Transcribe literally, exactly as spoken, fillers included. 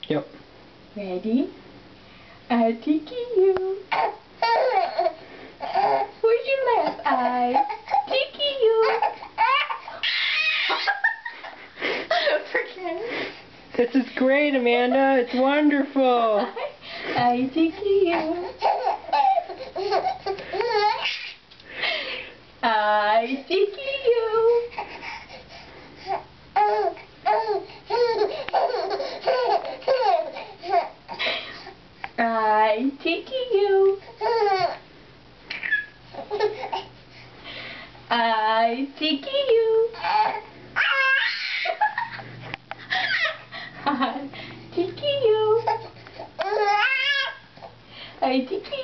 Yep. Ready? I tickle you. Where's your left eye? Tickle you. Forget it. This is great, Amanda. It's wonderful. I tickle you. I tickle you. I tickle you. I tickle you. I tickle you. I tickle